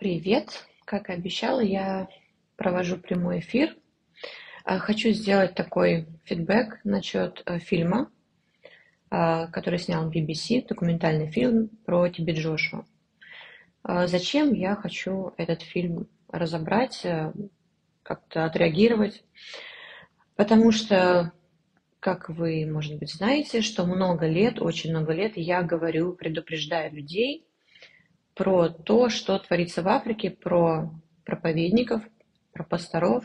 Привет! Как и обещала, я провожу прямой эфир. Хочу сделать такой фидбэк насчет фильма, который снял BBC, документальный фильм про Тиби Джошуа. Зачем я хочу этот фильм разобрать, как-то отреагировать? Потому что, как вы, может быть, знаете, что много лет, очень много лет я говорю, предупреждаю людей про то, что творится в Африке, про проповедников, про пасторов.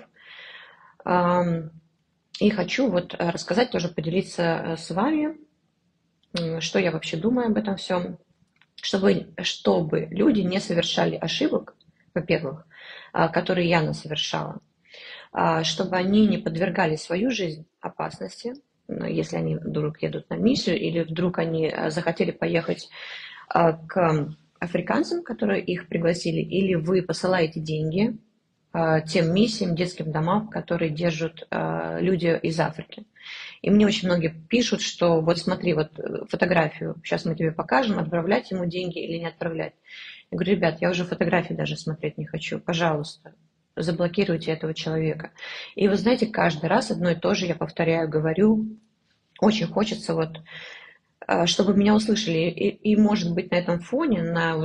И хочу вот рассказать, тоже поделиться с вами, что я вообще думаю об этом всем, чтобы люди не совершали ошибок, во-первых, которые я совершала, чтобы они не подвергали свою жизнь опасности, если они вдруг едут на миссию или вдруг они захотели поехать к африканцам, которые их пригласили, или вы посылаете деньги тем миссиям, детским домам, которые держат люди из Африки. И мне очень многие пишут, что вот смотри, вот фотографию, сейчас мы тебе покажем, отправлять ему деньги или не отправлять. Я говорю, ребят, я уже фотографии даже смотреть не хочу, пожалуйста, заблокируйте этого человека. И вы знаете, каждый раз одно и то же я повторяю, говорю, очень хочется вот чтобы меня услышали. И может быть, на этом фоне,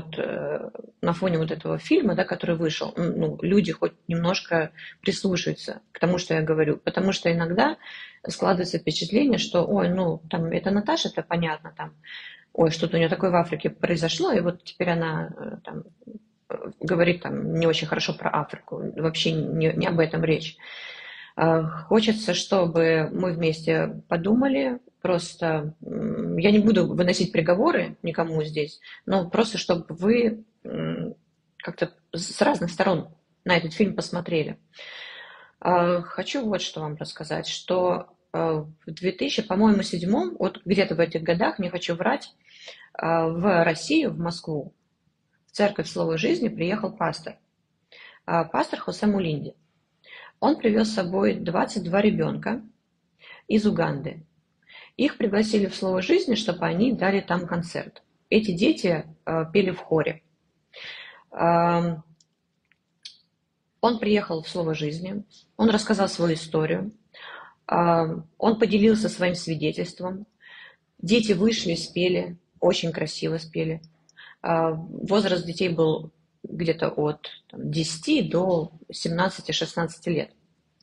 на фоне вот этого фильма, да, который вышел, люди хоть немножко прислушаются к тому, что я говорю. Потому что иногда складывается впечатление, что, ой, там, это Наташа, это понятно, там, ой, что-то у нее такое в Африке произошло, и вот теперь она там говорит там не очень хорошо про Африку. Вообще не об этом речь. Хочется, чтобы мы вместе подумали, просто я не буду выносить приговоры никому здесь, но просто чтобы вы как-то с разных сторон на этот фильм посмотрели. Хочу вот что вам рассказать, что в 2000, по-моему, 2007, вот где-то в этих годах, не хочу врать, в Россию, в Москву, в церковь Слова Жизни приехал пастор Хосе Мулинди. Он привез с собой 22 ребенка из Уганды. Их пригласили в Слово Жизни, чтобы они дали там концерт. Эти дети пели в хоре. Он приехал в Слово Жизни, он рассказал свою историю, он поделился своим свидетельством. Дети вышли, спели, очень красиво спели. Возраст детей был где-то от 10 до 17-16 лет.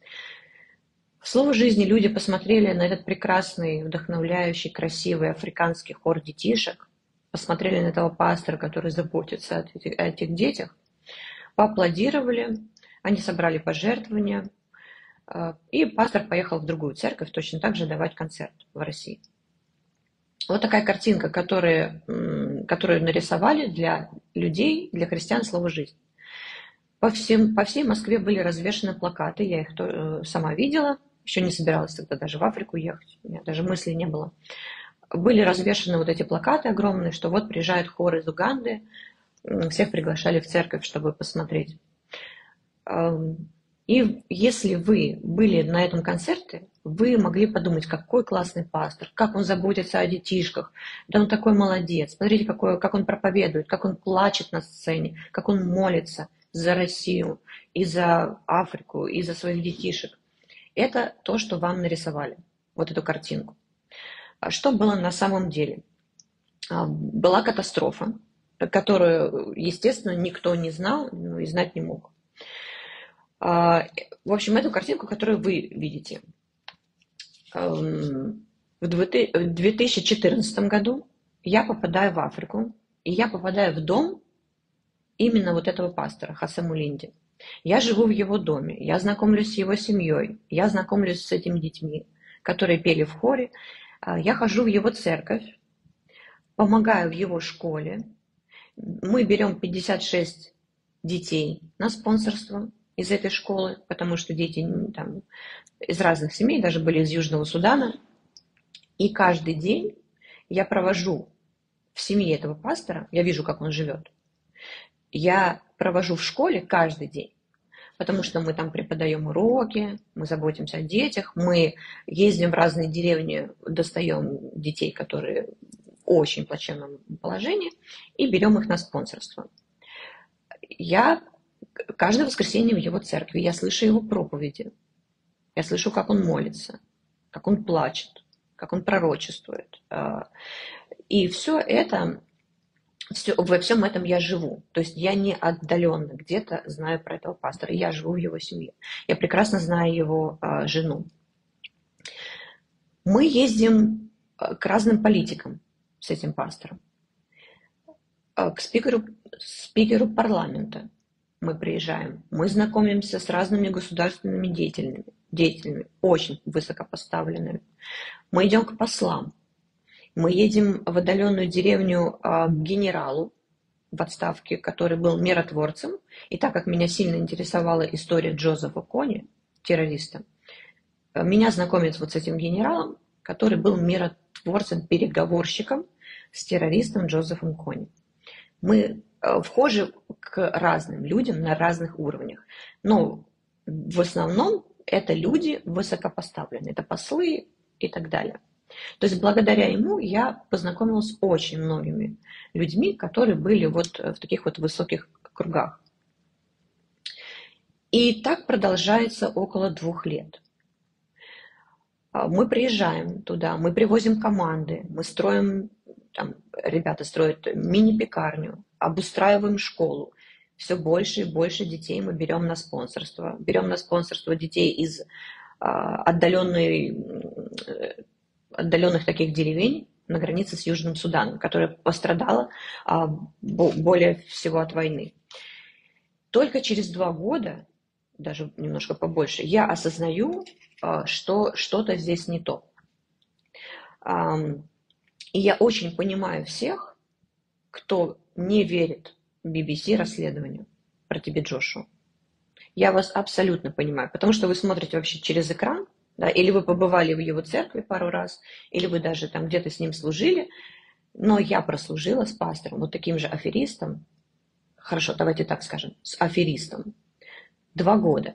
В Слово Жизни люди посмотрели на этот прекрасный, вдохновляющий, красивый африканский хор детишек, посмотрели на этого пастора, который заботится о этих детях, поаплодировали, они собрали пожертвования, и пастор поехал в другую церковь точно так же давать концерт в России. Вот такая картинка, которую нарисовали для людей, для христиан Слово Жизни. По всей Москве были развешаны плакаты, я их сама видела, еще не собиралась тогда даже в Африку ехать, у меня даже мыслей не было. Были развешаны вот эти плакаты огромные, что вот приезжает хор из Уганды, всех приглашали в церковь, чтобы посмотреть. И если вы были на этом концерте, вы могли подумать, какой классный пастор, как он заботится о детишках, да он такой молодец, смотрите, как он проповедует, как он плачет на сцене, как он молится за Россию, и за Африку, и за своих детишек. Это то, что вам нарисовали, вот эту картинку. А что было на самом деле? Была катастрофа, которую, естественно, никто не знал и знать не мог. В общем, эту картинку, которую вы видите. В 2014 году я попадаю в Африку, и я попадаю в дом именно вот этого пастора, Хосе Мулинди. Я живу в его доме, я знакомлюсь с его семьей, я знакомлюсь с этими детьми, которые пели в хоре. Я хожу в его церковь, помогаю в его школе. Мы берем 56 детей на спонсорство из этой школы, потому что дети там из разных семей, даже были из Южного Судана. И каждый день я провожу в семье этого пастора, я вижу, как он живет. Я провожу в школе каждый день, потому что мы там преподаем уроки, мы заботимся о детях, мы ездим в разные деревни, достаем детей, которые в очень плачевном положении, и берем их на спонсорство. Я каждое воскресенье в его церкви, я слышу его проповеди, я слышу, как он молится, как он плачет, как он пророчествует. И все это, во всем этом я живу. То есть я не отдаленно где-то знаю про этого пастора, я живу в его семье. Я прекрасно знаю его жену. Мы ездим к разным политикам с этим пастором, к спикеру парламента мы приезжаем, мы знакомимся с разными государственными деятелями, очень высокопоставленными. Мы идем к послам, мы едем в отдаленную деревню к генералу в отставке, который был миротворцем. И так как меня сильно интересовала история Джозефа Кони, террориста, меня знакомят вот с этим генералом, который был миротворцем, переговорщиком с террористом Джозефом Кони. Мы вхожи к разным людям на разных уровнях. Но в основном это люди высокопоставленные, это послы и так далее. То есть благодаря ему я познакомилась с очень многими людьми, которые были вот в таких вот высоких кругах. И так продолжается около 2 лет. Мы приезжаем туда, мы привозим команды, мы строим, там, ребята строят мини-пекарню, обустраиваем школу. Все больше и больше детей мы берем на спонсорство. Берем на спонсорство детей из отдаленных таких деревень на границе с Южным Суданом, которая пострадала более всего от войны. Только через 2 года, даже немножко побольше, я осознаю, что что-то здесь не то. И я очень понимаю всех, кто не верит BBC расследованию про Тибет Джошуа. Я вас абсолютно понимаю, потому что вы смотрите вообще через экран, да, или вы побывали в его церкви пару раз, или вы даже там где-то с ним служили, но я прослужила с пастором, вот таким же аферистом, хорошо, давайте так скажем, с аферистом, 2 года.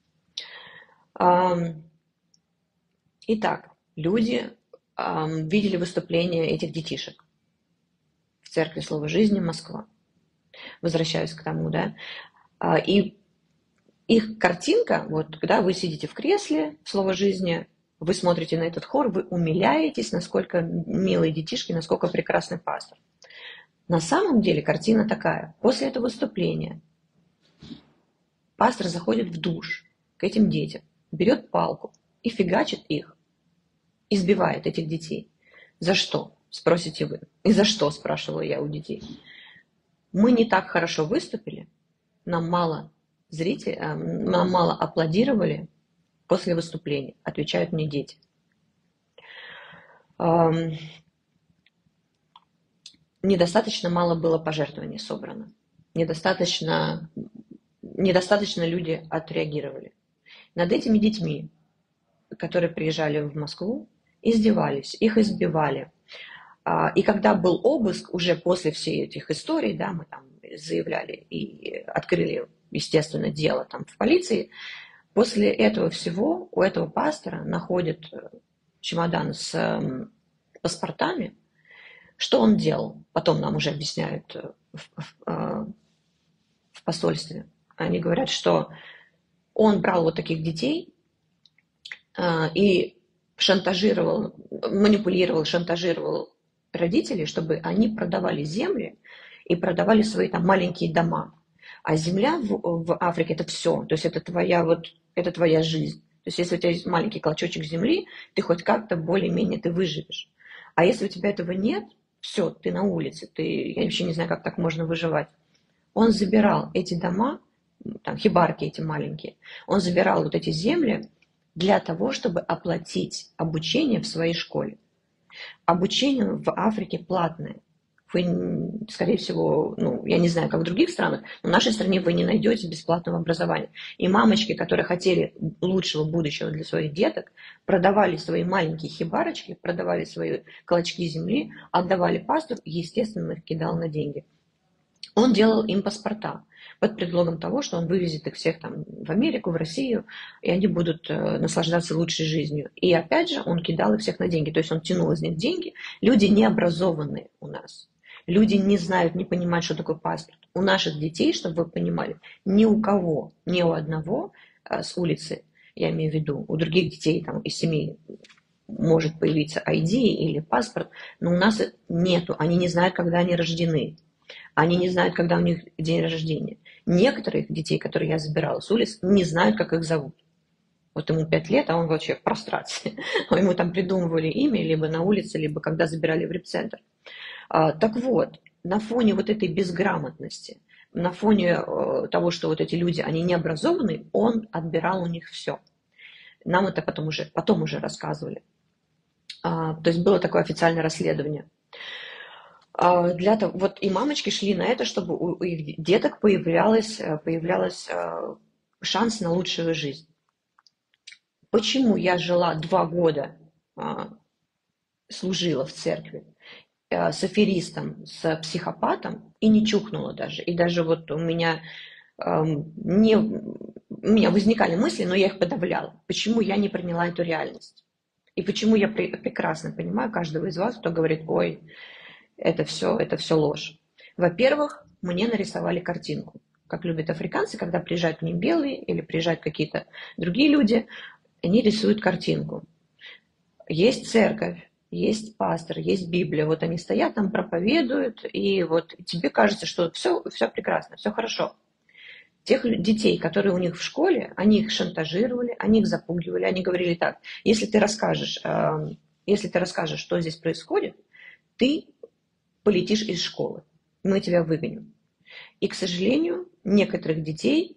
Итак, люди видели выступления этих детишек в церкви Слова Жизни Москва. Возвращаюсь к тому, да. И их картинка, вот когда вы сидите в кресле Слова Жизни, вы смотрите на этот хор, вы умиляетесь, насколько милые детишки, насколько прекрасный пастор. На самом деле картина такая. После этого выступления пастор заходит в душ к этим детям, берет палку и фигачит их, избивает этих детей. За что? Спросите вы. И за что, спрашивала я у детей. Мы не так хорошо выступили, нам мало нам мало аплодировали после выступления, отвечают мне дети. Недостаточно мало было пожертвований собрано. Недостаточно люди отреагировали. Над этими детьми, которые приезжали в Москву, издевались, их избивали. И когда был обыск, уже после всех этих историй, да, мы там заявляли и открыли, естественно, дело там в полиции, после этого всего у этого пастора находят чемодан с паспортами. Что он делал? Потом нам уже объясняют в посольстве. Они говорят, что он брал вот таких детей и манипулировал, шантажировал родителей, чтобы они продавали земли и продавали свои там маленькие дома. А земля в Африке – это все. То есть это твоя жизнь. То есть если у тебя есть маленький клочочек земли, ты хоть как-то более-менее ты выживешь. А если у тебя этого нет, все, ты на улице. Я вообще не знаю, как так можно выживать. Он забирал эти дома, там, хибарки эти маленькие, он забирал вот эти земли для того, чтобы оплатить обучение в своей школе. Обучение в Африке платное. Вы, скорее всего, я не знаю, как в других странах, но в нашей стране вы не найдете бесплатного образования. И мамочки, которые хотели лучшего будущего для своих деток, продавали свои маленькие хибарочки, продавали свои клочки земли, отдавали пастору, естественно, их кидал на деньги. Он делал им паспорта под предлогом того, что он вывезет их всех там в Америку, в Россию, и они будут наслаждаться лучшей жизнью. И опять же, он кидал их всех на деньги, то есть он тянул из них деньги. Люди необразованные у нас. Люди не знают, не понимают, что такое паспорт. У наших детей, чтобы вы понимали, ни у кого, ни у одного с улицы, я имею в виду, у других детей там, из семей может появиться ID или паспорт, но у нас нету. Они не знают, когда они рождены. Они не знают, когда у них день рождения. Некоторых детей, которые я забирала с улиц, не знают, как их зовут. Вот ему 5 лет, а он вообще в прострации. Ему там придумывали имя либо на улице, либо когда забирали в репцентр. Так вот, на фоне вот этой безграмотности, на фоне того, что вот эти люди, они не образованы, он отбирал у них все. Нам это потом уже рассказывали. То есть было такое официальное расследование. Для того, вот и мамочки шли на это, чтобы у их деток появлялся шанс на лучшую жизнь. Почему я жила 2 года, служила в церкви с аферистом, с психопатом и не чухнула даже. И даже вот у меня возникали мысли, но я их подавляла. Почему я не приняла эту реальность? И почему я прекрасно понимаю каждого из вас, кто говорит, ой, это все ложь. Во-первых, мне нарисовали картинку. Как любят африканцы, когда приезжают к ним белые или приезжают какие-то другие люди, они рисуют картинку. Есть церковь, есть пастор, есть Библия. Вот они стоят там, проповедуют, и вот тебе кажется, что все прекрасно, все хорошо. Тех детей, которые у них в школе, они их шантажировали, они их запугивали, они говорили так, если ты расскажешь, что здесь происходит, ты полетишь из школы, мы тебя выгоним. И, к сожалению, некоторых детей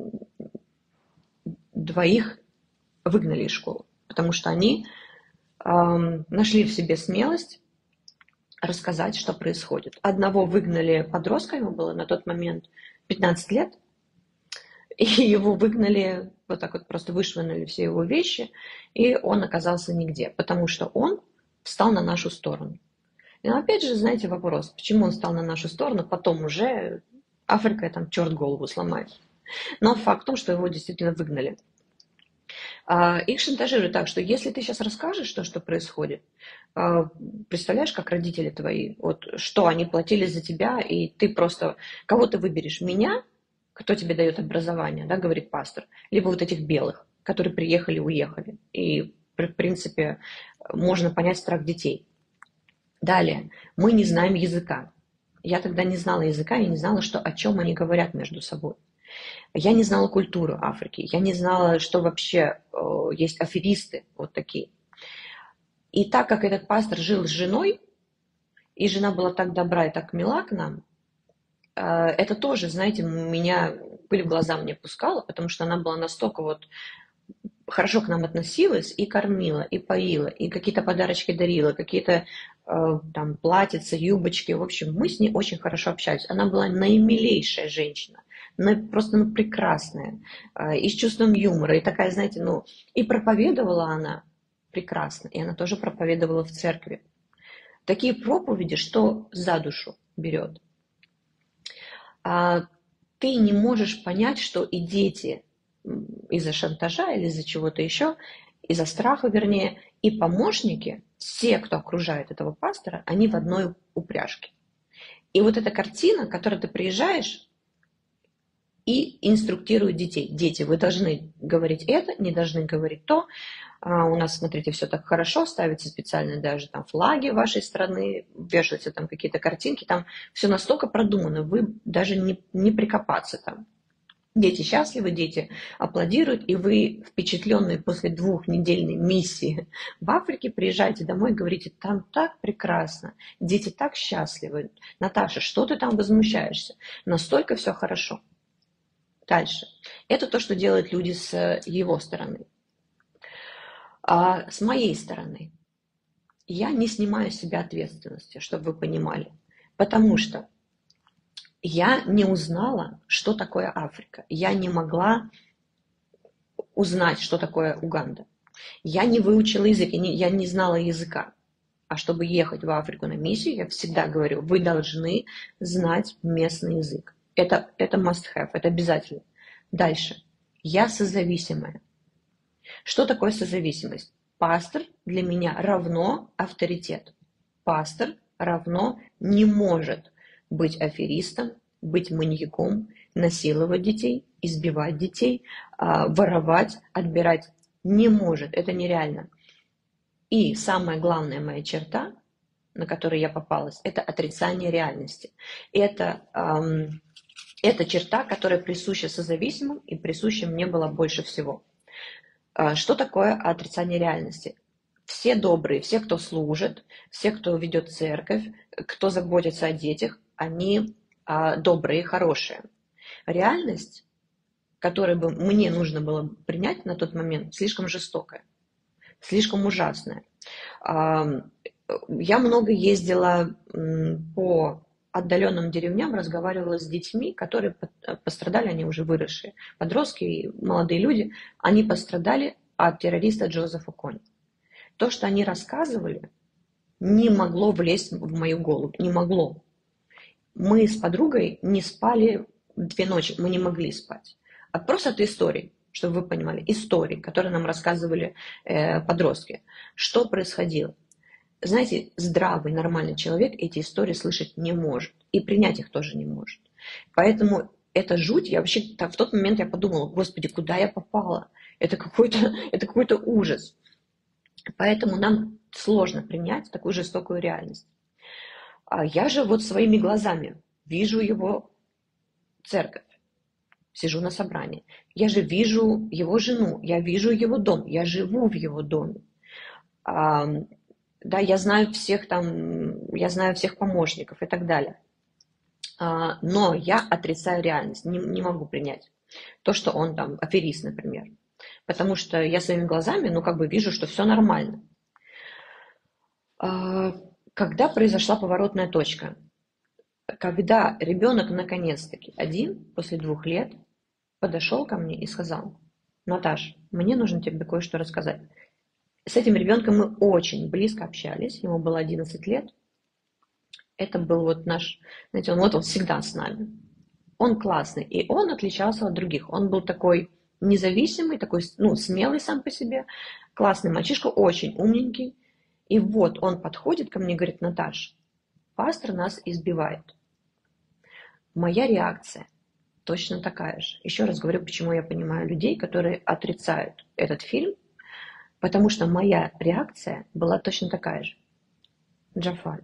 2 выгнали из школы, потому что они нашли в себе смелость рассказать, что происходит. Одного выгнали, подростка ему было на тот момент 15 лет, и его выгнали, вот так вот просто вышвырнули все его вещи, и он оказался нигде, потому что он встал на нашу сторону. И опять же, знаете, вопрос, почему он встал на нашу сторону, потом уже Африка, там, черт голову сломает. Но факт в том, что его действительно выгнали. Их шантажируют так, что если ты сейчас расскажешь то, что происходит, представляешь, как родители твои, вот что они платили за тебя, и ты просто, кого ты выберешь, меня, кто тебе дает образование, да, говорит пастор, либо вот этих белых, которые приехали, уехали. И, в принципе, можно понять страх детей. Далее, мы не знаем языка. Я тогда не знала языка, я не знала, о чем они говорят между собой. Я не знала культуру Африки, я не знала, что вообще есть аферисты вот такие. И так как этот пастор жил с женой, и жена была так добра и так мила к нам, это тоже, знаете, меня пыль в глаза мне пускала, потому что она была настолько вот хорошо к нам относилась и кормила, и поила, и какие-то подарочки дарила, какие-то там платьица, юбочки. В общем, мы с ней очень хорошо общались. Она была наимилейшая женщина, просто прекрасная, и с чувством юмора, и такая, знаете, и проповедовала она прекрасно, и она тоже проповедовала в церкви. Такие проповеди, что за душу берет. Ты не можешь понять, что и дети из-за шантажа или из-за чего-то еще, из-за страха, вернее, и помощники, все, кто окружает этого пастора, они в одной упряжке. И вот эта картина, к которой ты приезжаешь и инструктируют детей. Дети, вы должны говорить это, не должны говорить то. У нас, смотрите, все так хорошо, ставятся специальные даже там флаги вашей страны, вешаются там какие-то картинки, там все настолько продумано, вы даже не прикопаться там. Дети счастливы, дети аплодируют, и вы, впечатленные после 2-недельной миссии в Африке, приезжаете домой и говорите, там так прекрасно, дети так счастливы. Наташа, что ты там возмущаешься? Настолько все хорошо. Дальше. Это то, что делают люди с его стороны. А с моей стороны, я не снимаю с себя ответственности, чтобы вы понимали. Потому что я не узнала, что такое Африка. Я не могла узнать, что такое Уганда. Я не выучила язык, я не знала языка. А чтобы ехать в Африку на миссию, я всегда говорю, вы должны знать местный язык. Это must have, это обязательно. Дальше. Я созависимая. Что такое созависимость? Пастор для меня равно авторитет. Пастор равно не может быть аферистом, быть маньяком, насиловать детей, избивать детей, воровать, отбирать. Не может, это нереально. И самая главная моя черта, на которой я попалась, это отрицание реальности. Это черта, которая присуща созависимым и присуща мне была больше всего. Что такое отрицание реальности? Все добрые, все, кто служит, все, кто ведет церковь, кто заботится о детях, они добрые, хорошие. Реальность, которую бы мне нужно было принять на тот момент, слишком жестокая, слишком ужасная. Я много ездила по отдаленным деревням, разговаривала с детьми, которые пострадали, они уже выросшие, подростки и молодые люди, они пострадали от террориста Джозефа Кони. То, что они рассказывали, не могло влезть в мою голову, не могло. Мы с подругой не спали 2 ночи, мы не могли спать. А просто от историй, чтобы вы понимали, истории, которые нам рассказывали подростки. Что происходило? Знаете, здравый, нормальный человек эти истории слышать не может. И принять их тоже не может. Поэтому эта жуть, я вообще в тот момент я подумала, господи, куда я попала? Это какой-то ужас. Поэтому нам сложно принять такую жестокую реальность. А я же вот своими глазами вижу его церковь, сижу на собрании. Я же вижу его жену, я вижу его дом, я живу в его доме. Да, я знаю всех помощников и так далее. Но я отрицаю реальность, не могу принять то, что он там аферист, например. Потому что я своими глазами, вижу, что все нормально. Когда произошла поворотная точка? Когда ребенок наконец-таки один, после 2 лет, подошел ко мне и сказал: Наташ, мне нужно тебе кое-что рассказать. С этим ребенком мы очень близко общались, ему было 11 лет. Это был вот наш, знаете, он всегда с нами. Он классный, и он отличался от других. Он был такой независимый, такой, смелый сам по себе, классный мальчишка, очень умненький. И вот он подходит ко мне и говорит: Наташ, пастор нас избивает. Моя реакция точно такая же. Еще раз говорю, почему я понимаю людей, которые отрицают этот фильм, потому что моя реакция была точно такая же. Джафар,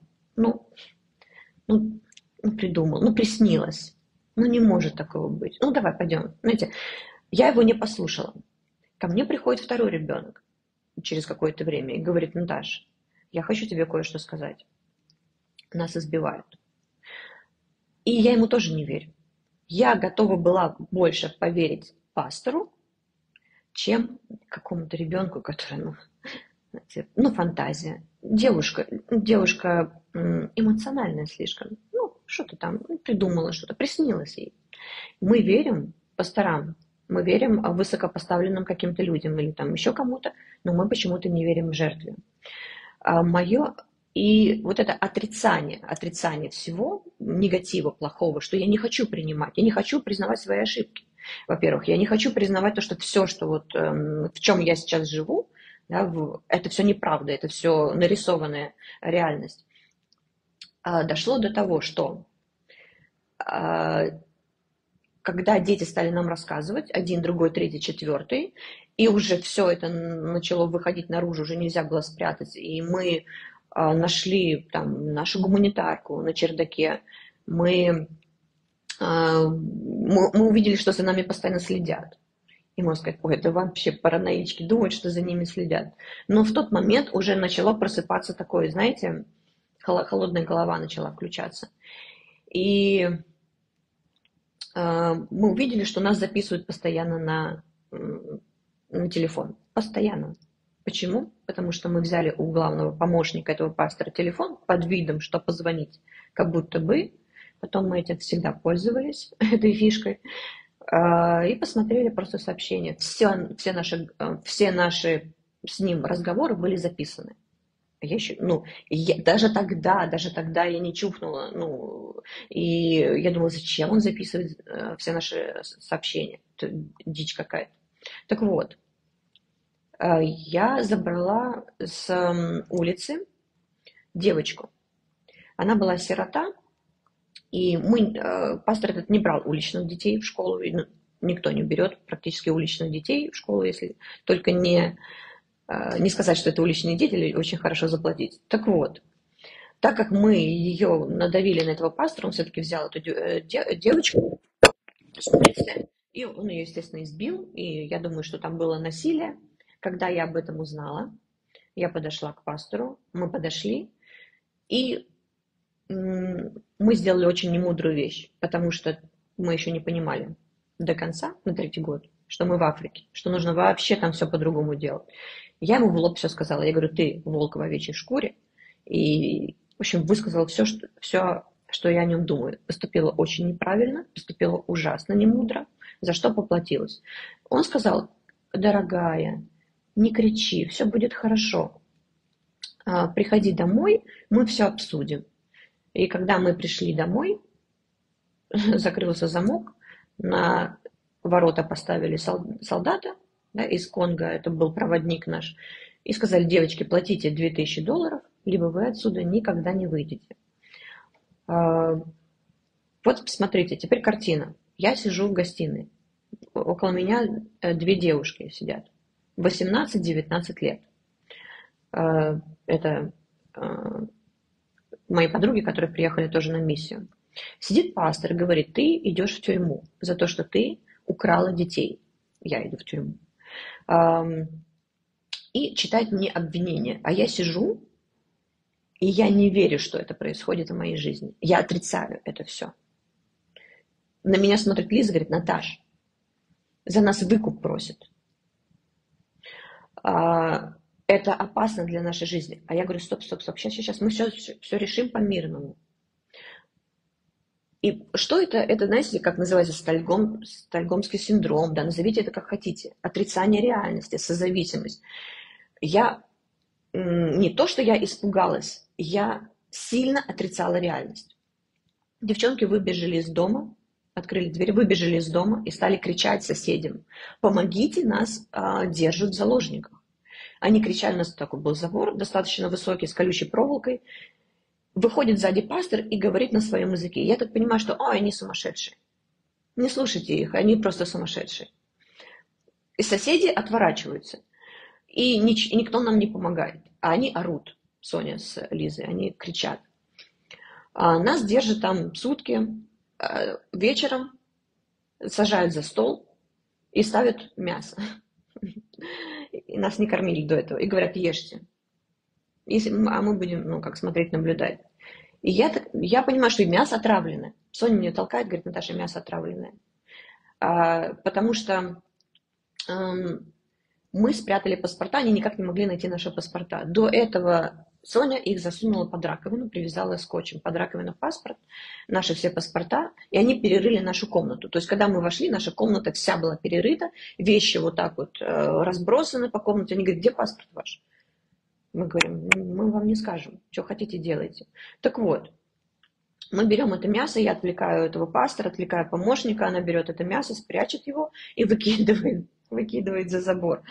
придумал, приснилось. Не может такого быть. Давай, пойдем. Знаете, я его не послушала. Ко мне приходит второй ребенок через какое-то время и говорит: Наташ, я хочу тебе кое-что сказать. Нас избивают. И я ему тоже не верю. Я готова была больше поверить пастору, чем какому-то ребенку, который, фантазия. Девушка эмоциональная слишком. Что-то там придумала, что-то приснилось ей. Мы верим пасторам, мы верим высокопоставленным каким-то людям или там еще кому-то, но мы почему-то не верим в жертве. И вот это отрицание всего негатива, плохого, что я не хочу принимать, я не хочу признавать свои ошибки. Во-первых, я не хочу признавать то, что все, что в чем я сейчас живу, да, это все неправда, это все нарисованная реальность. Дошло до того, что когда дети стали нам рассказывать, 1, другой, 3, 4, и уже все это начало выходить наружу, уже нельзя было спрятать, и мы нашли там нашу гуманитарку на чердаке, мы увидели, что за нами постоянно следят. И можно сказать: ой, это вообще параноички, думают, что за ними следят. Но в тот момент уже начало просыпаться такое, знаете, холодная голова начала включаться. И мы увидели, что нас записывают постоянно на телефон. Постоянно. Почему? Потому что мы взяли у главного помощника этого пастора телефон под видом, что позвонить, как будто бы. Потом мы этим всегда пользовались, этой фишкой. И посмотрели просто сообщения. Все наши с ним разговоры были записаны. Я еще, даже тогда я не чухнула, и я думала, зачем он записывает все наши сообщения, это дичь какая-то. Так вот, я забрала с улицы девочку. Она была сирота, и пастор этот не брал уличных детей в школу, ну, никто не берет практически уличных детей в школу, если только не сказать, что это уличные дети, или очень хорошо заплатить. Так вот, так как мы ее надавили на этого пастора, он все-таки взял эту девочку с улицы, и он ее, естественно, избил, и я думаю, что там было насилие. Когда я об этом узнала, я подошла к пастору, мы подошли, и мы сделали очень немудрую вещь, потому что мы еще не понимали до конца, на 3-й год, что мы в Африке, что нужно вообще там все по-другому делать. Я ему в лоб все сказала. Я говорю, ты волк в овечьей шкуре. И, в общем, высказала все, что я о нем думаю. Поступила очень неправильно, поступила ужасно немудро, за что поплатилась. Он сказал, дорогая, не кричи, все будет хорошо. Приходи домой, мы все обсудим. И когда мы пришли домой, закрылся замок, на ворота поставили солдата, да, из Конго, это был проводник наш, и сказали, девочки, платите $2000, либо вы отсюда никогда не выйдете. Вот смотрите, теперь картина. Я сижу в гостиной, около меня 2 девушки сидят, 18-19 лет. Это мои подруги, которые приехали тоже на миссию. Сидит пастор и говорит, ты идешь в тюрьму за то, что ты украла детей. Я иду в тюрьму. И читает мне обвинение. А я сижу, и я не верю, что это происходит в моей жизни. Я отрицаю это все. На меня смотрит Лиза и говорит, Наташ, за нас выкуп просит. Это опасно для нашей жизни. А я говорю, стоп, сейчас мы все решим по-мирному. И что это? Это, знаете, как называется, стокгольмский синдром, да, назовите это как хотите. Отрицание реальности, созависимость. Я не то, что я испугалась, я сильно отрицала реальность. Девчонки выбежали из дома, открыли дверь, выбежали из дома и стали кричать соседям, помогите, нас держат в заложниках. Они кричали, у нас такой был забор, достаточно высокий, с колючей проволокой. Выходит сзади пастор и говорит на своем языке. Я так понимаю, что они сумасшедшие. Не слушайте их, они просто сумасшедшие. И соседи отворачиваются. И никто нам не помогает. А они орут, Соня с Лизой, они кричат. Нас держат там сутки, вечером сажают за стол и ставят мясо. И нас не кормили до этого. И говорят, ешьте. А мы будем, смотреть, наблюдать. И я понимаю, что и мясо отравленное. Соня меня толкает, говорит, Наташа, мясо отравленное. Потому что мы спрятали паспорта, они никак не могли найти наши паспорта. До этого Соня их засунула под раковину, привязала скотчем под раковину паспорт, наши все паспорта, и они перерыли нашу комнату. То есть, когда мы вошли, наша комната вся была перерыта, вещи вот так вот разбросаны по комнате. Они говорят, где паспорт ваш? Мы говорим, мы вам не скажем, что хотите делайте. Так вот, мы берем это мясо, я отвлекаю этого пастора, отвлекаю помощника, она берет это мясо, спрячет его и выкидывает за забор.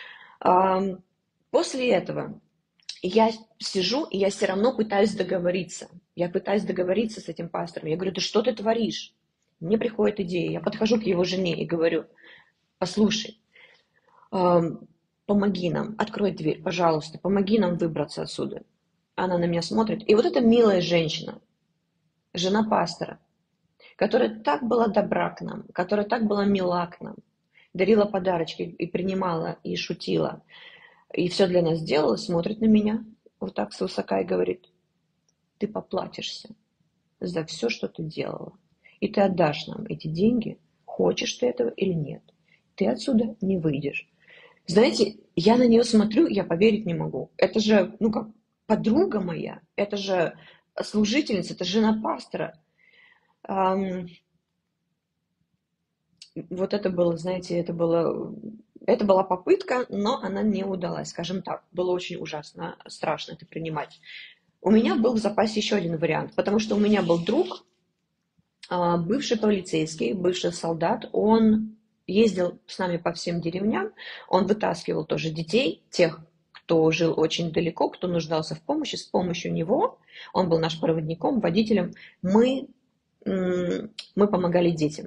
После этого я сижу, и я все равно пытаюсь договориться. Я пытаюсь договориться с этим пастором. Я говорю, да что ты творишь? Мне приходит идея. Я подхожу к его жене и говорю, послушай, помоги нам, открой дверь, пожалуйста, помоги нам выбраться отсюда. Она на меня смотрит. И вот эта милая женщина, жена пастора, которая так была добра к нам, которая так была мила к нам, дарила подарочки и принимала, и шутила, и все для нас делала, смотрит на меня вот так свысока и говорит, ты поплатишься за все, что ты делала, и ты отдашь нам эти деньги, хочешь ты этого или нет. Ты отсюда не выйдешь. Знаете, я на нее смотрю, я поверить не могу. Это же, как подруга моя, это же служительница, это жена пастора. Вот это было, знаете, это была попытка, но она не удалась, скажем так. Было очень ужасно, страшно это принимать. У меня был в запасе еще один вариант, потому что у меня был друг, бывший полицейский, бывший солдат, он ездил с нами по всем деревням, он вытаскивал тоже детей, тех, кто жил очень далеко, кто нуждался в помощи. С помощью него, он был наш проводником, водителем, мы помогали детям.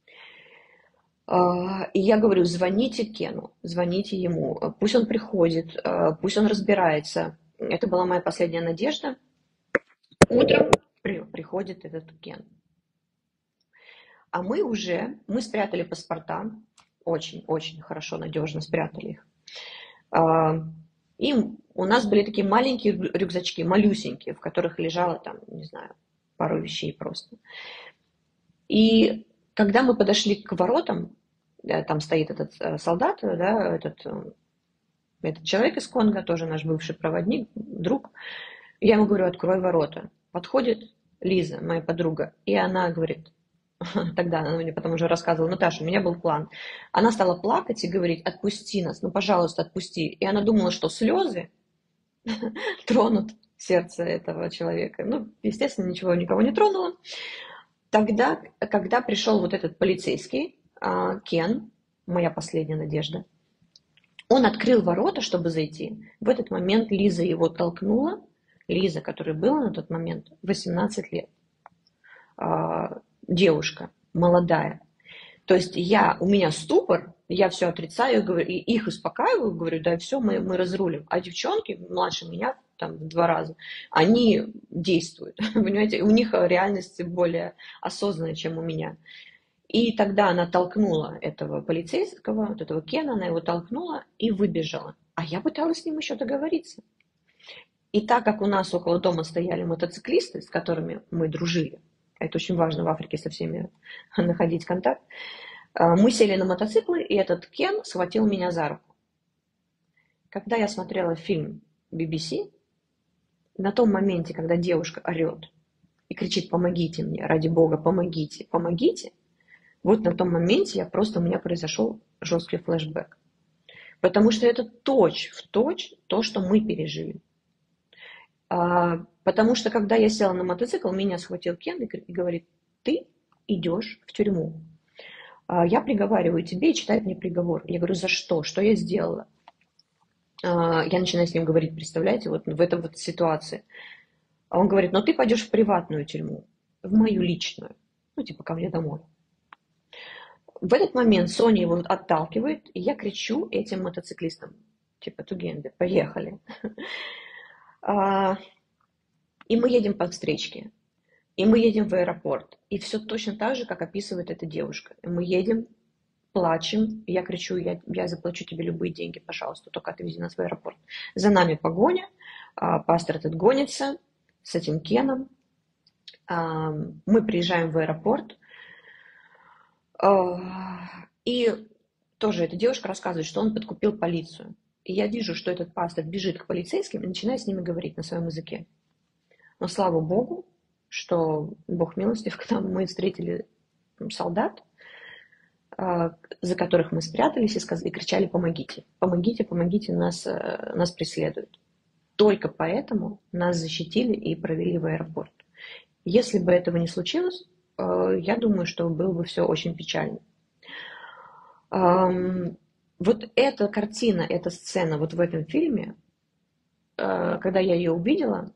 И я говорю, звоните Кену, звоните ему, пусть он приходит, пусть он разбирается. Это была моя последняя надежда. Утром приходит этот Кен. А мы спрятали паспорта, очень-очень хорошо, надежно спрятали их. И у нас были такие маленькие рюкзачки, малюсенькие, в которых лежало там, не знаю, пару вещей просто. И когда мы подошли к воротам, там стоит этот солдат, да, этот человек из Конго, тоже наш бывший проводник, друг. Я ему говорю, открой ворота. Подходит Лиза, моя подруга, и она говорит, тогда она мне потом уже рассказывала, Наташа, у меня был план. Она стала плакать и говорить, отпусти нас, ну, пожалуйста, отпусти. И она думала, что слезы тронут сердце этого человека. Ну, естественно, ничего никого не тронуло. Тогда, когда пришел вот этот полицейский, Кен, моя последняя надежда, он открыл ворота, чтобы зайти. В этот момент Лиза его толкнула. Лиза, которой было на тот момент 18 лет. Девушка, молодая. То есть у меня ступор, я все отрицаю, говорю, и их успокаиваю, говорю, да, все, мы разрулим. А девчонки, младше меня, там, в 2 раза, они действуют, понимаете, у них реальность более осознанная, чем у меня. И тогда она толкнула этого полицейского, вот этого Кена, она его толкнула и выбежала. А я пыталась с ним еще договориться. И так как у нас около дома стояли мотоциклисты, с которыми мы дружили, это очень важно в Африке со всеми находить контакт, мы сели на мотоциклы, и этот Кен схватил меня за руку. Когда я смотрела фильм BBC, на том моменте, когда девушка орет и кричит «помогите мне, ради бога, помогите, помогите», вот на том моменте у меня произошел жесткий флешбэк. Потому что это точь-в-точь то, что мы пережили. Потому что когда я села на мотоцикл, меня схватил Кен и говорит, ты идешь в тюрьму. Я приговариваю тебе и читает мне приговор. Я говорю, за что? Что я сделала? Я начинаю с ним говорить, представляете, вот в этой вот ситуации. А он говорит, ты пойдешь в приватную тюрьму, в мою личную, типа ко мне домой. В этот момент Соня его отталкивает, и я кричу этим мотоциклистам, типа, Тугенде, поехали. И мы едем по встречке, и мы едем в аэропорт, и все точно так же, как описывает эта девушка. Мы едем, плачем, я кричу, я заплачу тебе любые деньги, пожалуйста, только отвези нас в аэропорт. За нами погоня, пастор этот гонится с этим Кеном, мы приезжаем в аэропорт, и тоже эта девушка рассказывает, что он подкупил полицию. И я вижу, что этот пастор бежит к полицейским и начинает с ними говорить на своем языке. Но слава Богу, что Бог милостив к нам, мы встретили солдат, за которых мы спрятались и кричали «помогите, помогите, помогите, нас преследуют». Только поэтому нас защитили и провели в аэропорт. Если бы этого не случилось, я думаю, что было бы все очень печально. Вот эта картина, эта сцена вот в этом фильме, когда я ее увидела,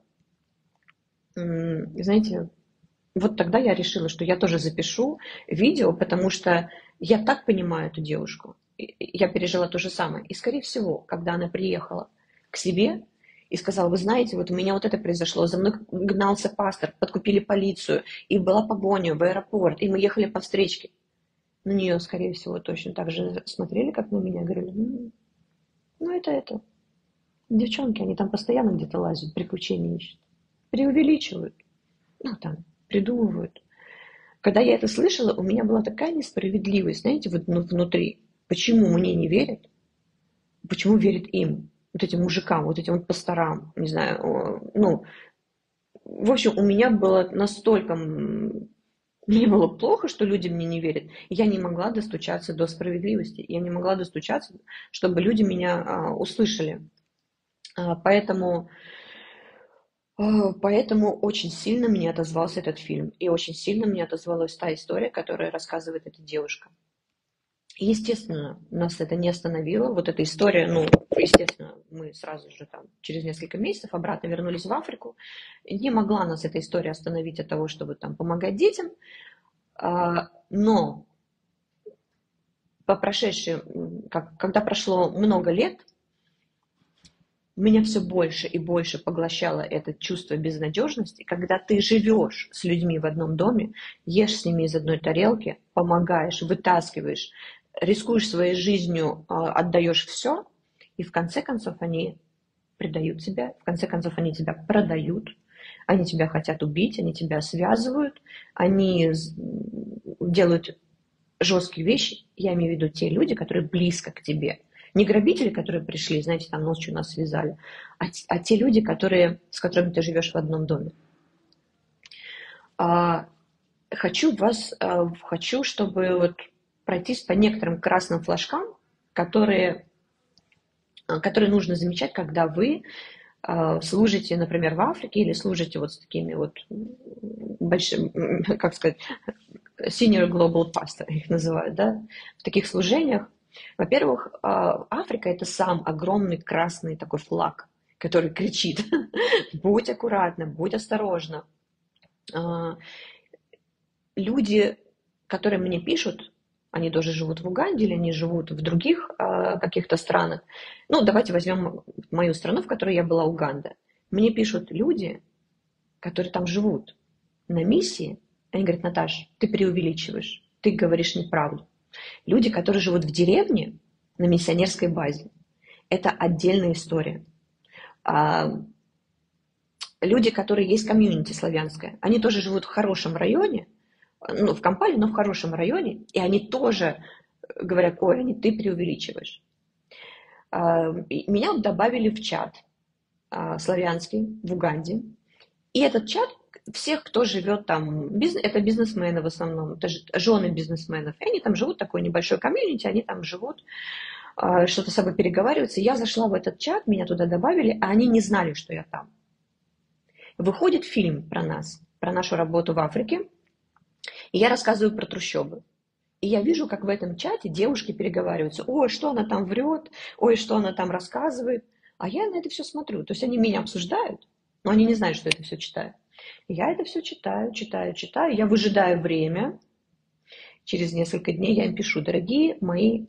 знаете, вот тогда я решила, что я тоже запишу видео, потому что я так понимаю эту девушку. Я пережила то же самое. И, скорее всего, когда она приехала к себе и сказала, вы знаете, вот у меня вот это произошло, за мной гнался пастор, подкупили полицию, и была погоня в аэропорт, и мы ехали по встречке. На нее, скорее всего, точно так же смотрели, как на меня, говорили, это. Девчонки, они там постоянно где-то лазят, приключения ищут. Преувеличивают. Там, придумывают. Когда я это слышала, у меня была такая несправедливость, знаете, вот внутри. Почему мне не верят? Почему верят им? Вот этим мужикам, вот этим вот пасторам, не знаю, в общем, у меня было настолько, мне было плохо, что люди мне не верят. Я не могла достучаться до справедливости, я не могла достучаться, чтобы люди меня услышали. Поэтому очень сильно мне отозвался этот фильм, и очень сильно мне отозвалась та история, которую рассказывает эта девушка. Естественно, нас это не остановило. Вот эта история, ну, естественно, мы сразу же там через несколько месяцев обратно вернулись в Африку. Не могла нас эта история остановить от того, чтобы там помогать детям. Но по прошедшей, когда прошло много лет, меня все больше и больше поглощало это чувство безнадежности, когда ты живешь с людьми в одном доме, ешь с ними из одной тарелки, помогаешь, вытаскиваешь, рискуешь своей жизнью, отдаешь все, и в конце концов они предают тебя, в конце концов они тебя продают, они тебя хотят убить, они тебя связывают, они делают жесткие вещи, я имею в виду те люди, которые близко к тебе. Не грабители, которые пришли, знаете, там ночью нас связали, а те люди, с которыми ты живешь в одном доме. Хочу, чтобы вот пройтись по некоторым красным флажкам, которые нужно замечать, когда вы служите, например, в Африке или служите вот с такими вот большими, как сказать, senior global pastor их называют, да, в таких служениях. Во-первых, Африка – это сам огромный красный такой флаг, который кричит: будь аккуратна, будь осторожна. Люди, которые мне пишут, они тоже живут в Уганде или они живут в других каких-то странах. Ну, давайте возьмем мою страну, в которой я была, Уганда. Мне пишут люди, которые там живут на миссии. Они говорят: Наташ, ты преувеличиваешь, ты говоришь неправду. Люди, которые живут в деревне на миссионерской базе, это отдельная история. Люди, которые есть комьюнити славянское, они тоже живут в хорошем районе, ну, в Кампале, но в хорошем районе, и они тоже говорят: ой, ты преувеличиваешь. Меня добавили в чат славянский в Уганде, и этот чат всех, кто живет там, это бизнесмены в основном, это жены бизнесменов, и они там живут, такой небольшой комьюнити, они там живут, что-то с собой переговариваются. Я зашла в этот чат, меня туда добавили, а они не знали, что я там. Выходит фильм про нас, про нашу работу в Африке, и я рассказываю про трущобы. И я вижу, как в этом чате девушки переговариваются: ой, что она там врет, ой, что она там рассказывает. А я на это все смотрю. То есть они меня обсуждают, но они не знают, что я это все читаю. Я это все читаю. Я выжидаю время. Через несколько дней я им пишу: дорогие мои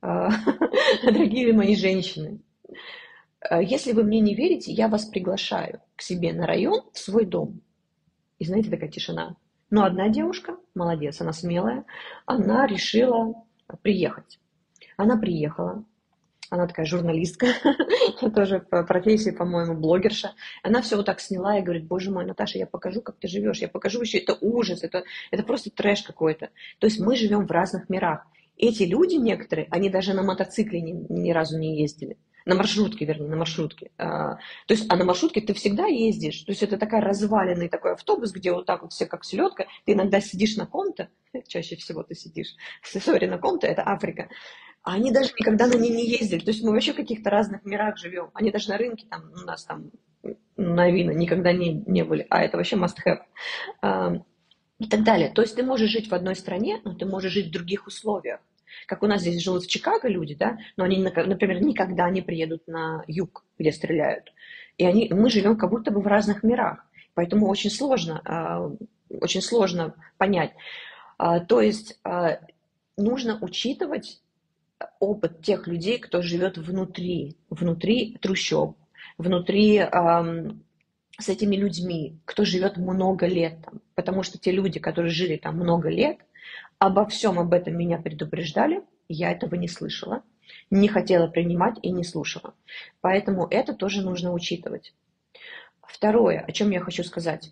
женщины, если вы мне не верите, я вас приглашаю к себе на район, в свой дом. И знаете, такая тишина. Но одна девушка, молодец, она смелая, она решила приехать. Она приехала, она такая журналистка, тоже по профессии, по-моему, блогерша. Она все вот так сняла и говорит: боже мой, Наташа, я покажу, как ты живешь, я покажу еще, это ужас, это просто трэш какой-то. То есть мы живем в разных мирах. Эти люди некоторые, они даже на мотоцикле ни разу не ездили. На маршрутке, вернее, на маршрутке. То есть, на маршрутке ты всегда ездишь. То есть это такой разваленный такой автобус, где вот так вот все как селедка. Ты иногда сидишь на ком-то, чаще всего ты сидишь, на ком-то, это Африка. А они даже никогда на ней не ездили. То есть мы вообще в каких-то разных мирах живем. Они даже на рынке там, у нас там на вина никогда не были. А это вообще must have. И так далее. То есть ты можешь жить в одной стране, но ты можешь жить в других условиях. Как у нас здесь живут в Чикаго люди, да, но они, например, никогда не приедут на юг, где стреляют. И мы живем как будто бы в разных мирах. Поэтому очень сложно понять. То есть нужно учитывать опыт тех людей, кто живет внутри трущоб, внутри с этими людьми, кто живет много лет там. Потому что те люди, которые жили там много лет, обо всем об этом меня предупреждали, я этого не слышала, не хотела принимать и не слушала. Поэтому это тоже нужно учитывать. Второе, о чем я хочу сказать.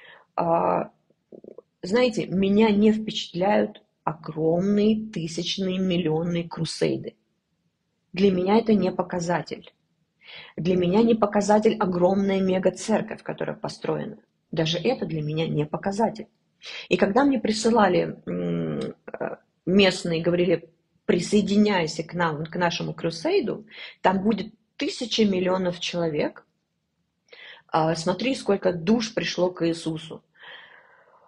Знаете, меня не впечатляют огромные тысячные, миллионные крусейды. Для меня это не показатель. Для меня не показатель огромная мега-церковь, которая построена. Даже это для меня не показатель. И когда мне присылали местные, говорили: присоединяйся к нам, к нашему крусейду, там будет 1000 миллионов человек, смотри, сколько душ пришло к Иисусу.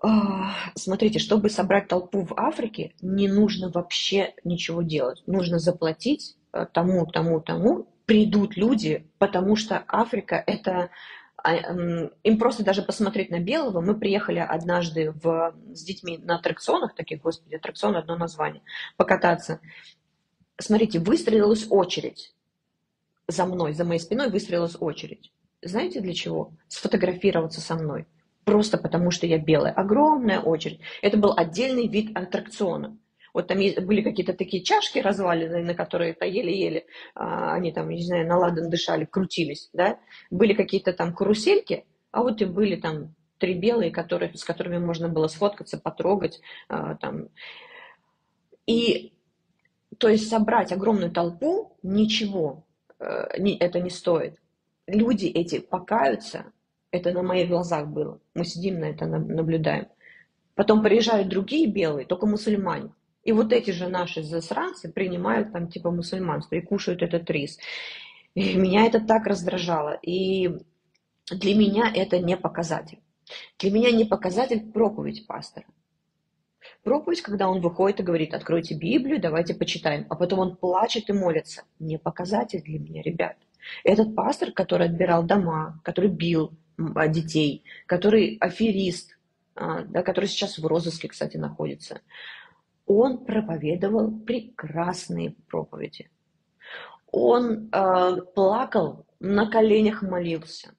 Смотрите, чтобы собрать толпу в Африке, не нужно вообще ничего делать. Нужно заплатить тому. Придут люди, потому что Африка это... Им просто даже посмотреть на белого. Мы приехали однажды с детьми на аттракционах, таких, господи, аттракцион одно название, покататься. Смотрите, выстроилась очередь за мной, за моей спиной выстроилась очередь. Знаете для чего? Сфотографироваться со мной. Просто потому, что я белая. Огромная очередь. Это был отдельный вид аттракциона. Вот там были какие-то такие чашки разваленные, на которые-то еле-еле они там, не знаю, на ладан дышали, крутились, да. Были какие-то там карусельки, а вот и были там 3 белые, с которыми можно было сфоткаться, потрогать. Там. И, то есть, собрать огромную толпу, ничего это не стоит. Люди эти покаются, это на моих глазах было. Мы сидим на это, наблюдаем. Потом приезжают другие белые, только мусульмане. И вот эти же наши засранцы принимают там типа мусульманство и кушают этот рис. И меня это так раздражало. И для меня это не показатель. Для меня не показатель проповедь пастора. Проповедь, когда он выходит и говорит: откройте Библию, давайте почитаем. А потом он плачет и молится. Не показатель для меня, ребят. Этот пастор, который отбирал дома, который бил детей, который аферист, да, который сейчас в розыске, кстати, находится, он проповедовал прекрасные проповеди. Он плакал, на коленях молился.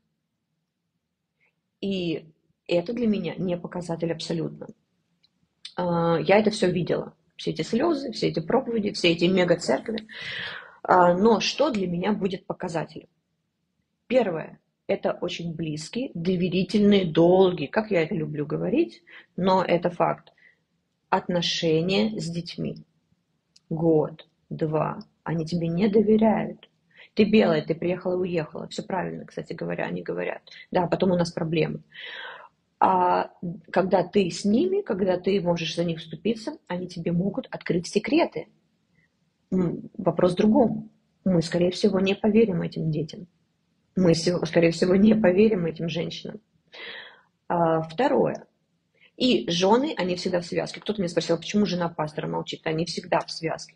И это для меня не показатель абсолютно. Я это все видела. Все эти слезы, все эти проповеди, все эти мега-церкви. Но что для меня будет показателем? Первое. Это очень близкие, доверительные, долгие, как я это люблю говорить, но это факт, отношения с детьми. Год, 2. Они тебе не доверяют. Ты белая, ты приехала и уехала. Все правильно, кстати говоря, они говорят. Да, потом у нас проблемы. А когда ты с ними, когда ты можешь за них вступиться, они тебе могут открыть секреты. Вопрос в другом. Мы, скорее всего, не поверим этим детям. Мы, скорее всего, не поверим этим женщинам. Второе. И жены, они всегда в связке. Кто-то меня спросил, почему жена пастора молчит? Они всегда в связке.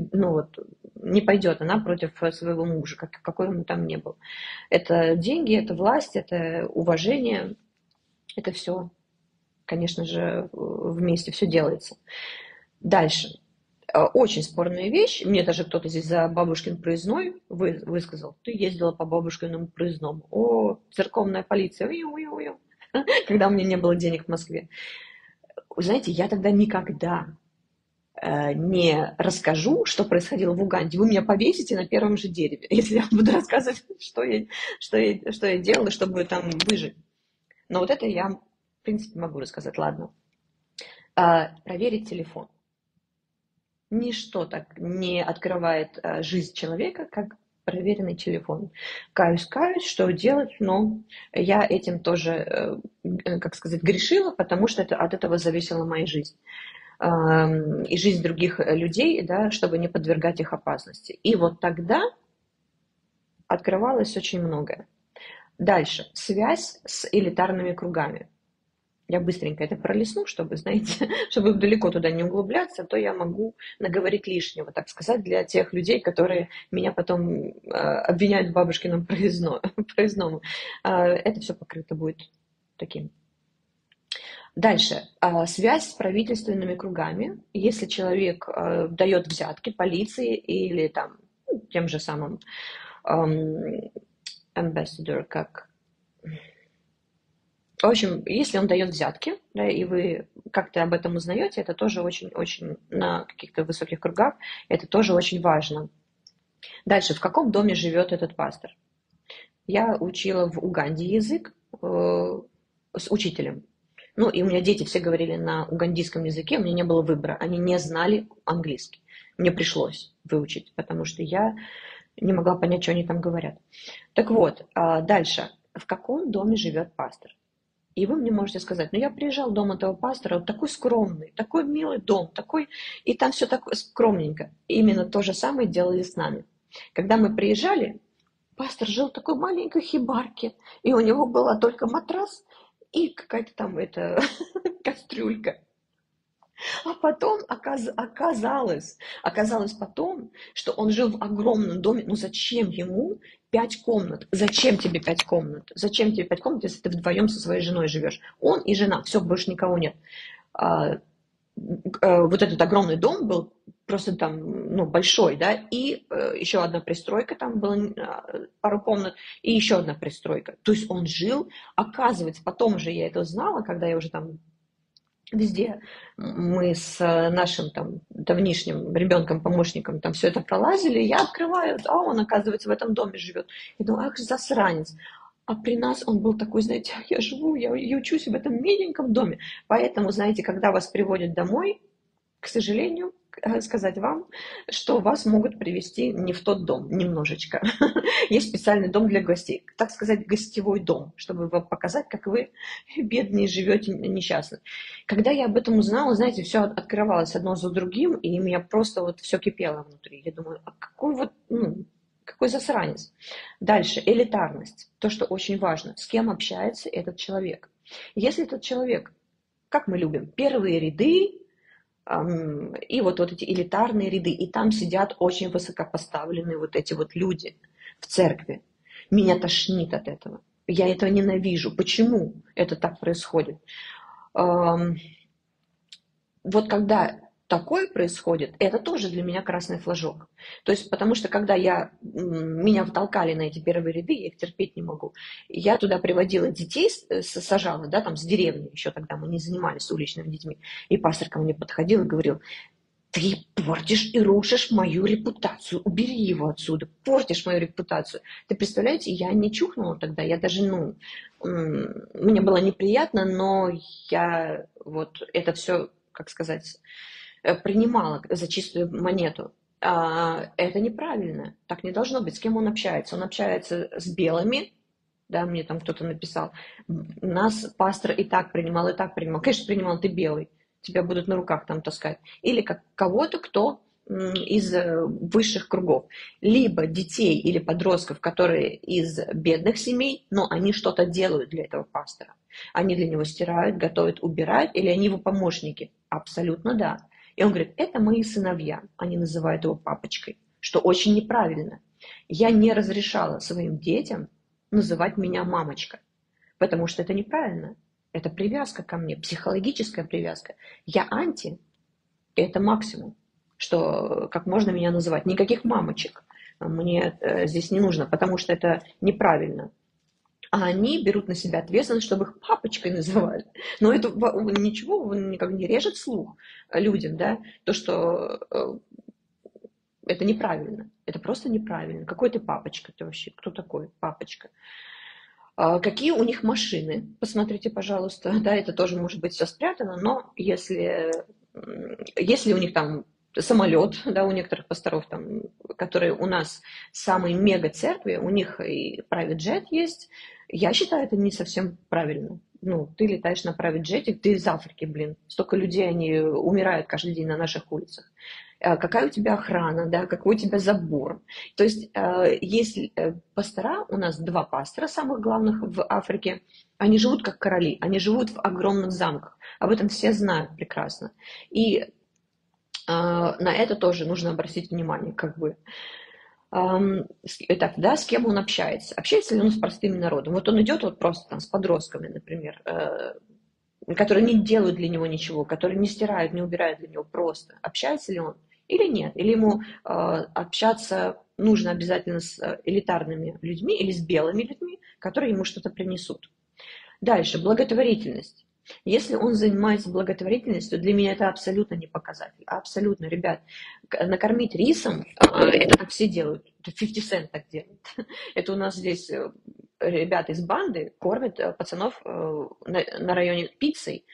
Не пойдет она против своего мужа, какой он там ни был. Это деньги, это власть, это уважение. Это все, конечно же, вместе все делается. Дальше. Очень спорная вещь. Мне даже кто-то здесь за бабушкин проездной высказал. Ты ездила по бабушкиному проездному. О, церковная полиция. Когда у меня не было денег в Москве. Вы знаете, я тогда никогда не расскажу, что происходило в Уганде. Вы меня повесите на первом же дереве, если я буду рассказывать, что я делала, чтобы там выжить. Но вот это я, в принципе, могу рассказать. Ладно. Проверить телефон. Ничто так не открывает жизнь человека, как проверенный телефон. Каюсь, что делать, но я этим тоже, как сказать, грешила, потому что от этого зависела моя жизнь. И жизнь других людей, да, чтобы не подвергать их опасности. И вот тогда открывалось очень многое. Дальше. Связь с элитарными кругами. Я быстренько это пролистну, чтобы, знаете, чтобы далеко туда не углубляться, а то я могу наговорить лишнего, так сказать, для тех людей, которые меня потом обвиняют в бабушкином проездному. Это все покрыто будет таким. Дальше. Связь с правительственными кругами. Если человек дает взятки полиции или там тем же самым ambassador, как... В общем, если он дает взятки, да, и вы как-то об этом узнаете, это тоже очень-очень на каких-то высоких кругах, это тоже очень важно. Дальше, в каком доме живет этот пастор? Я учила в Уганде язык с учителем. Ну, и у меня дети все говорили на угандийском языке, у меня не было выбора, они не знали английский. Мне пришлось выучить, потому что я не могла понять, что они там говорят. Так вот, дальше, в каком доме живет пастор? И вы мне можете сказать, я приезжал в дом этого пастора, вот такой скромный, такой милый дом, такой, и там все так скромненько. И именно то же самое делали с нами. Когда мы приезжали, пастор жил в такой маленькой хибарке, и у него был только матрас и какая-то там эта кастрюлька. А потом оказалось потом, что он жил в огромном доме. Ну зачем ему 5 комнат? Зачем тебе 5 комнат? Зачем тебе 5 комнат, если ты вдвоем со своей женой живешь? Он и жена, все, больше никого нет. А, вот этот огромный дом был просто там, ну, большой, да, и еще одна пристройка, там было пару комнат, и еще одна пристройка. То есть он жил, оказывается, потом уже я это знала, когда я уже там везде мы с нашим там давнишним ребенком-помощником там все это пролазили, я открываю, а он, оказывается, в этом доме живет. Я думаю, ах, засранец. А при нас он был такой, знаете, я учусь в этом миленьком доме. Поэтому, знаете, когда вас приводят домой, к сожалению, сказать вам, что вас могут привести не в тот дом немножечко. Есть специальный дом для гостей, так сказать, гостевой дом, чтобы вам показать, как вы бедные живете несчастно. Когда я об этом узнала, знаете, все открывалось одно за другим, и меня просто вот все кипело внутри. Я думаю, а какой вот, ну, какой засранец. Дальше, элитарность. То, что очень важно. С кем общается этот человек. Если этот человек, как мы любим, первые ряды, и вот эти элитарные ряды, и там сидят очень высокопоставленные вот эти вот люди в церкви. Меня тошнит от этого. Я этого ненавижу. Почему это так происходит? Вот когда такое происходит, это тоже для меня красный флажок. То есть, потому что когда меня втолкали на эти первые ряды, я их терпеть не могу. Я туда приводила детей, сажала, да, там с деревни, еще тогда мы не занимались уличными детьми. И пастор ко мне подходил и говорил, ты портишь и рушишь мою репутацию, убери его отсюда, портишь мою репутацию. Ты представляете, я не чухнула тогда, я даже, мне было неприятно, но я вот это все, как сказать, принимала за чистую монету. Это неправильно, так не должно быть. С кем он общается? Он общается с белыми, да, мне там кто-то написал. Нас пастор и так принимал, и так принимал. Конечно, принимал, ты белый, тебя будут на руках там таскать. Или как кого-то, кто из высших кругов. Либо детей или подростков, которые из бедных семей, но они что-то делают для этого пастора. Они для него стирают, готовят, убирают, или они его помощники. Абсолютно да. И он говорит, это мои сыновья. Они называют его папочкой, что очень неправильно. Я не разрешала своим детям называть меня мамочка, потому что это неправильно. Это привязка ко мне, психологическая привязка. Я анти, и это максимум, что как можно меня называть. Никаких мамочек мне здесь не нужно, потому что это неправильно. А они берут на себя ответственность, чтобы их папочкой называли. Но это ничего никак не режет слух людям, да, то, что это неправильно. Это просто неправильно. Какой ты папочка? Ты вообще кто такой папочка? Какие у них машины? Посмотрите, пожалуйста. Да, это тоже может быть все спрятано, но если у них там самолет, да, у некоторых пасторов, там, которые у нас самые мега-церкви, у них и private jet есть, я считаю, это не совсем правильно. Ну, ты летаешь на private jet, ты из Африки, блин. Столько людей, они умирают каждый день на наших улицах. Какая у тебя охрана, да, какой у тебя забор. То есть, если пастора, у нас 2 пастора самых главных в Африке, они живут как короли, они живут в огромных замках. Об этом все знают прекрасно. И на это тоже нужно обратить внимание, как бы. Итак, да, с кем он общается? Общается ли он с простым народом? Вот он идет вот просто там с подростками, например, которые не делают для него ничего, которые не стирают, не убирают для него просто. Общается ли он или нет? Или ему общаться нужно обязательно с элитарными людьми или с белыми людьми, которые ему что-то принесут. Дальше, благотворительность. Если он занимается благотворительностью, для меня это абсолютно не показатель. Абсолютно, ребят. Накормить рисом, это так все делают. Это 50 Cent так делает. Это у нас здесь ребята из банды кормят пацанов на районе пиццей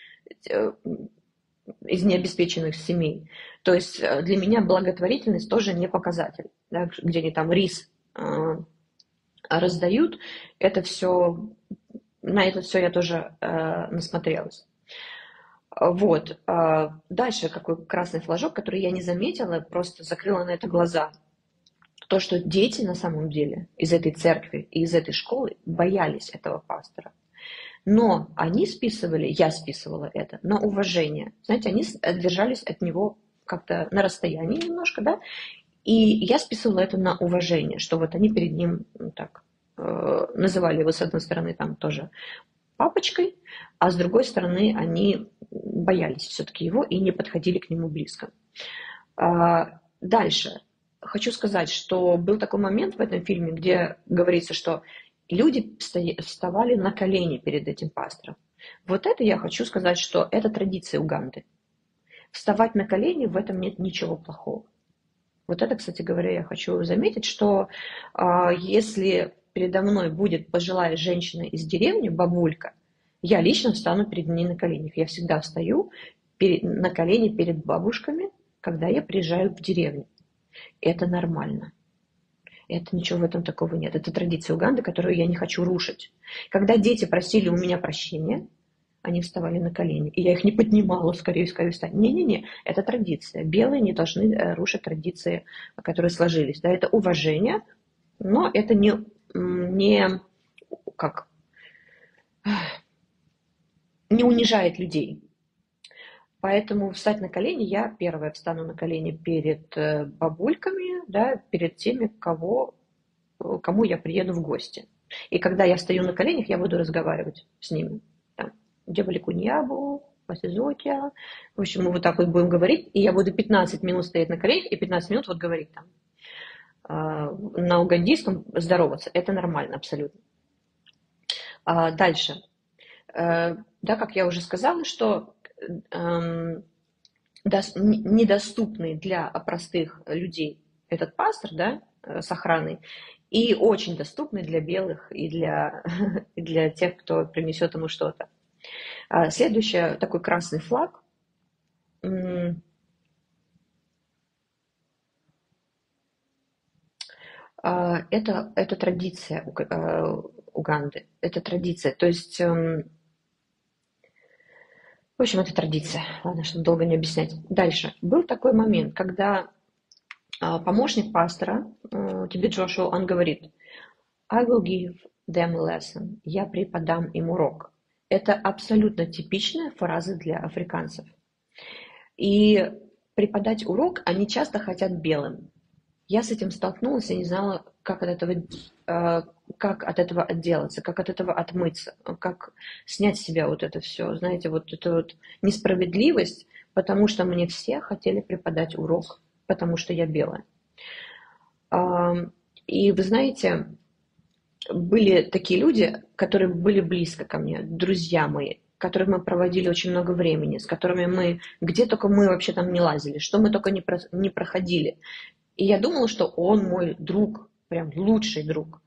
из необеспеченных семей. То есть для меня благотворительность тоже не показатель. Да, где они там рис раздают, это все... На это все я тоже насмотрелась. Вот. Дальше какой красный флажок, который я не заметила, просто закрыла на это глаза. То, что дети на самом деле из этой церкви и из этой школы боялись этого пастора. Но они списывали, я списывала это на уважение. Знаете, они держались от него как-то на расстоянии немножко, да, и я списывала это на уважение, что вот они перед ним так называли его с одной стороны там тоже папочкой, а с другой стороны они боялись все-таки его и не подходили к нему близко. Дальше. Хочу сказать, что был такой момент в этом фильме, где говорится, что люди вставали на колени перед этим пастором. Вот это я хочу сказать, что это традиция Уганды. Вставать на колени, в этом нет ничего плохого. Вот это, кстати говоря, я хочу заметить, что если передо мной будет пожилая женщина из деревни, бабулька, я лично встану перед ней на коленях. Я всегда встаю на колени перед бабушками, когда я приезжаю в деревню. Это нормально. Это ничего в этом такого нет. Это традиция Уганды, которую я не хочу рушить. Когда дети просили у меня прощения, они вставали на колени. И я их не поднимала, скорее встать. Не-не-не, это традиция. Белые не должны рушить традиции, которые сложились. Да, это уважение, но это как, не унижает людей. Поэтому встать на колени, я первая встану на колени перед бабульками, да, перед теми, кому я приеду в гости. И когда я стою на коленях, я буду разговаривать с ними. Там, Джабаликуньябу, Пасизотия. В общем, мы вот так вот будем говорить, и я буду 15 минут стоять на коленях и 15 минут вот говорить там на угандийском, здороваться. Это нормально абсолютно. Дальше. Да, как я уже сказала, что недоступный для простых людей этот пастор, да, с охраной, и очень доступный для белых и для тех, кто принесет ему что-то. Следующее, такой красный флаг. Это традиция Уганды. Это традиция. То есть, в общем, это традиция. Ладно, чтобы долго не объяснять. Дальше. Был такой момент, когда помощник пастора, тебе Джошуа, он говорит: I will give them a lesson. Я преподам им урок. Это абсолютно типичная фраза для африканцев. И преподать урок они часто хотят белым. Я с этим столкнулась, я не знала, как от этого отделаться, как от этого отмыться, как снять с себя вот это все, знаете, вот эту вот несправедливость, потому что мне все хотели преподать урок, потому что я белая. И вы знаете, были такие люди, которые были близко ко мне, друзья мои, которых мы проводили очень много времени, с которыми мы, где только мы вообще там не лазили, что мы только не проходили. И я думала, что он мой друг, прям лучший друг.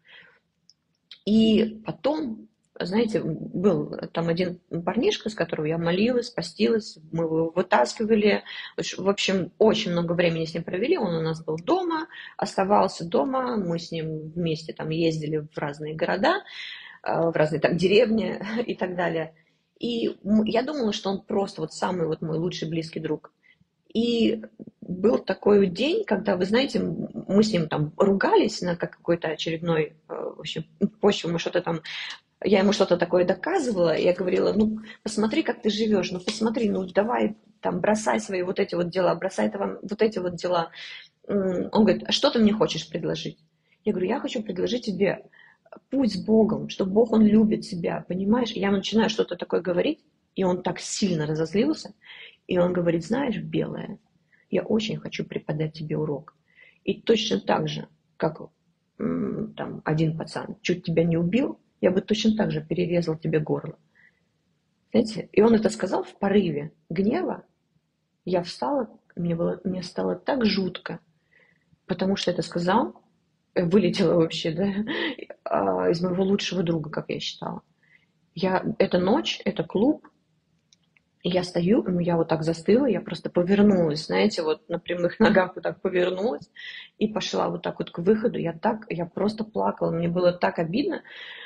И потом, знаете, был там один парнишка, с которого я молилась, постилась, мы его вытаскивали. В общем, очень много времени с ним провели. Он у нас был дома, оставался дома. Мы с ним вместе там ездили в разные города, в разные там деревни и так далее. И я думала, что он просто вот самый вот мой лучший близкий друг. И был такой день, когда, вы знаете, мы с ним там ругались на какой-то очередной, в общем, почве, мы что-то там, я ему что-то такое доказывала, и я говорила: ну, посмотри, как ты живешь, ну, посмотри, ну, давай, там, бросай свои вот эти вот дела, бросай там вот эти вот дела. Он говорит: а что ты мне хочешь предложить? Я говорю: я хочу предложить тебе путь с Богом, что Бог, Он любит тебя, понимаешь? И я начинаю что-то такое говорить, и он так сильно разозлился, и он говорит: знаешь, белая, я очень хочу преподать тебе урок. И точно так же, как там один пацан чуть тебя не убил, я бы точно так же перерезал тебе горло. Знаете, и он это сказал в порыве гнева. Я встала, мне стало так жутко, потому что это сказал, вылетело вообще, да, из моего лучшего друга, как я считала. Это ночь, это клуб, и я стою, я вот так застыла, я просто повернулась, знаете, вот на прямых ногах вот так повернулась и пошла вот так вот к выходу. Я просто плакала, мне было так обидно,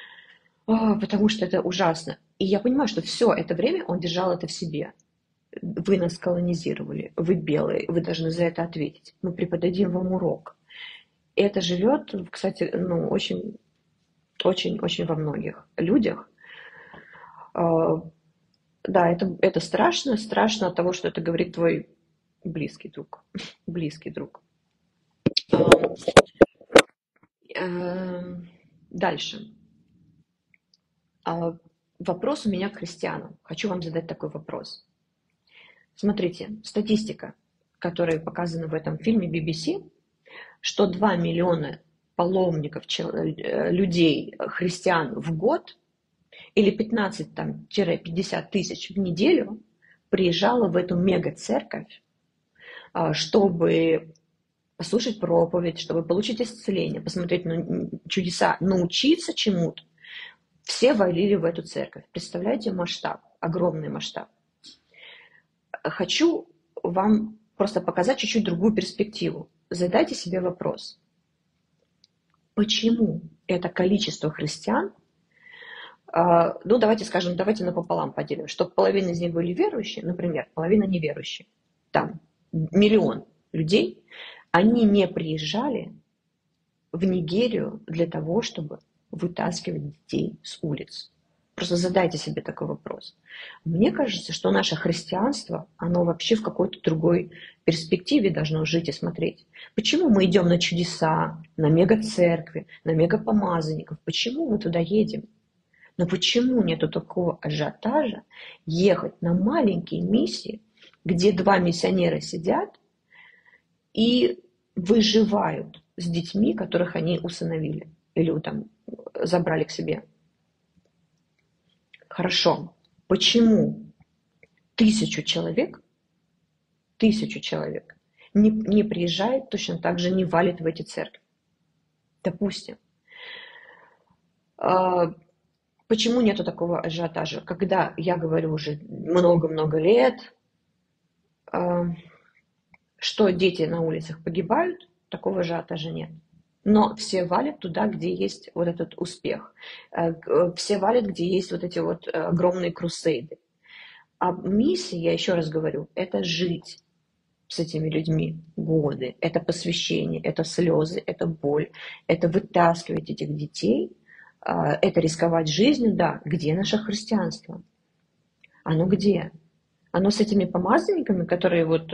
потому что это ужасно. И я понимаю, что все это время он держал это в себе. Вы нас колонизировали, вы белые, вы должны за это ответить. Мы преподадим вам урок. И это живет, кстати, ну, очень, очень, очень во многих людях. Да, это страшно, страшно от того, что это говорит твой близкий друг, близкий друг. Дальше. Вопрос у меня к христианам. Хочу вам задать такой вопрос. Смотрите, статистика, которая показана в этом фильме BBC, что 2 миллиона паломников, людей, христиан в год, или 15-50 тысяч в неделю приезжало в эту мега-церковь, чтобы послушать проповедь, чтобы получить исцеление, посмотреть на чудеса, научиться чему-то. Все валили в эту церковь. Представляете масштаб, огромный масштаб. Хочу вам просто показать чуть-чуть другую перспективу. Задайте себе вопрос. Почему это количество христиан, давайте скажем, давайте напополам поделим, чтобы половина из них были верующие, например, половина неверующие, там 1 миллион людей, они не приезжали в Нигерию для того, чтобы вытаскивать детей с улиц. Просто задайте себе такой вопрос. Мне кажется, что наше христианство, оно вообще в какой-то другой перспективе должно жить и смотреть. Почему мы идем на чудеса, на мега-церкви, на мега-помазанников? Почему мы туда едем? Но почему нету такого ажиотажа ехать на маленькие миссии, где 2 миссионера сидят и выживают с детьми, которых они усыновили или там забрали к себе? Хорошо. Почему 1000 человек не приезжает, точно так же не валит в эти церкви? Допустим. Почему нету такого ажиотажа? Когда я говорю уже много-много лет, что дети на улицах погибают, такого ажиотажа нет. Но все валят туда, где есть вот этот успех. Все валят, где есть вот эти вот огромные крусейды. А миссия, я еще раз говорю, это жить с этими людьми годы. Это посвящение, это слезы, это боль. Это вытаскивать этих детей, это рисковать жизнью. Да, где наше христианство? Оно где? Оно с этими помазанниками, которые вот,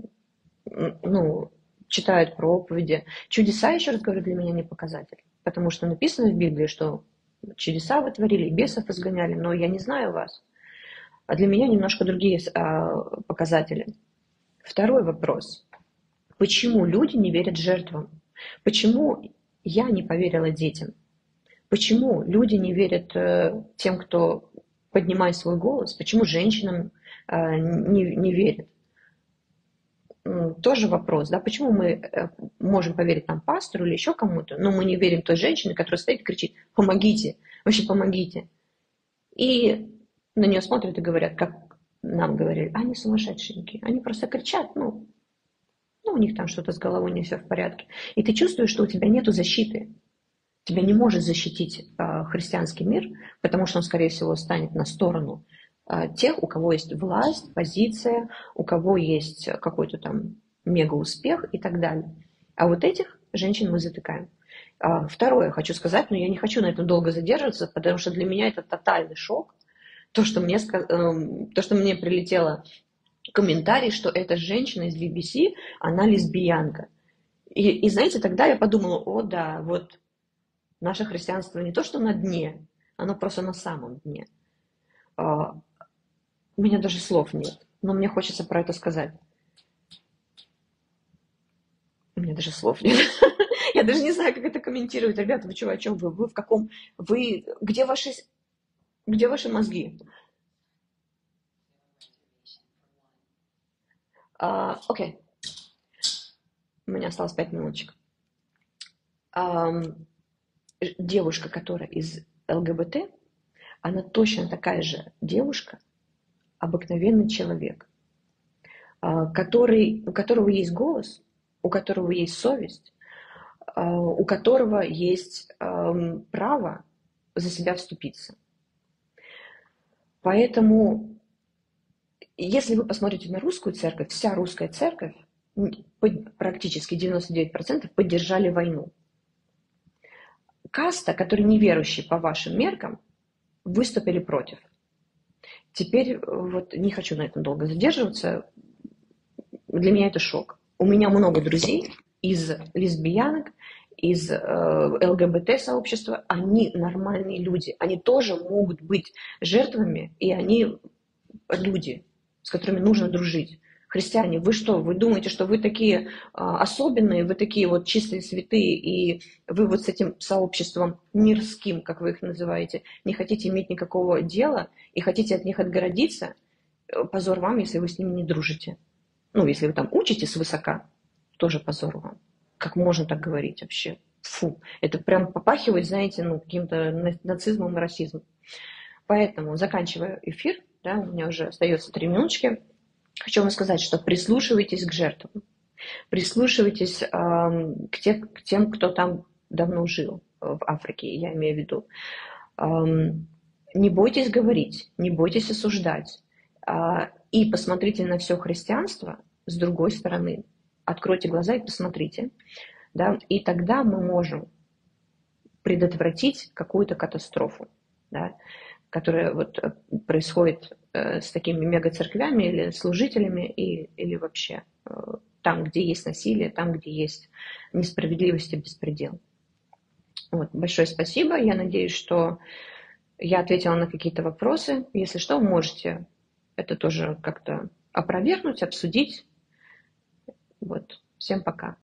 читают проповеди. Чудеса, еще раз говорю, для меня не показатель. Потому что написано в Библии, что чудеса вы творили, бесов изгоняли, но я не знаю вас. А для меня немножко другие показатели. Второй вопрос. Почему люди не верят жертвам? Почему я не поверила детям? Почему люди не верят тем, кто поднимает свой голос? Почему женщинам не верят? Тоже вопрос, да, почему мы можем поверить там пастору или еще кому-то, но мы не верим той женщине, которая стоит и кричит: помогите, вообще помогите. И на нее смотрят и говорят, как нам говорили: они сумасшедшие, они просто кричат, у них там что-то с головой не все в порядке. И ты чувствуешь, что у тебя нету защиты. Тебя не может защитить христианский мир, потому что он, скорее всего, станет на сторону тех, у кого есть власть, позиция, у кого есть какой-то там мега-успех и так далее. А вот этих женщин мы затыкаем. Второе хочу сказать, но я не хочу на этом долго задерживаться, потому что для меня это тотальный шок. То, что мне прилетело комментарий, что эта женщина из BBC, она лесбиянка. И знаете, тогда я подумала: о да, вот наше христианство не то, что на дне, оно просто на самом дне. У меня даже слов нет, но мне хочется про это сказать. У меня даже слов нет. Я даже не знаю, как это комментировать. Ребята, вы что, о чем вы? Вы в каком... Где ваши мозги? Окей. У меня осталось 5 минуточек. Девушка, которая из ЛГБТ, она точно такая же девушка, обыкновенный человек, у которого есть голос, у которого есть совесть, у которого есть право за себя вступиться. Поэтому, если вы посмотрите на русскую церковь, вся русская церковь, практически 99% поддержали войну. Каста, которые неверующие по вашим меркам, выступили против. Теперь вот не хочу на этом долго задерживаться. Для меня это шок. У меня много друзей из лесбиянок, из ЛГБТ-сообщества. Они нормальные люди. Они тоже могут быть жертвами, и они люди, с которыми нужно дружить. Христиане, вы что, вы думаете, что вы такие особенные, вы такие вот чистые святые, и вы вот с этим сообществом мирским, как вы их называете, не хотите иметь никакого дела и хотите от них отгородиться? Позор вам, если вы с ними не дружите. Ну, если вы там учитесь свысока, тоже позор вам. Как можно так говорить вообще? Фу, это прям попахивает, знаете, ну, каким-то нацизмом и расизмом. Поэтому, заканчивая эфир, да, у меня уже остается 3 минуточки, хочу вам сказать, что прислушивайтесь к жертвам, прислушивайтесь к тем, кто там давно жил в Африке, я имею в виду. Не бойтесь говорить, не бойтесь осуждать. И посмотрите на все христианство с другой стороны. Откройте глаза и посмотрите. Да, и тогда мы можем предотвратить какую-то катастрофу, да, которая вот происходит с такими мегацерквями или служителями, или вообще там, где есть насилие, там, где есть несправедливость и беспредел. Вот, большое спасибо. Я надеюсь, что я ответила на какие-то вопросы. Если что, можете это тоже как-то опровергнуть, обсудить. Вот. Всем пока.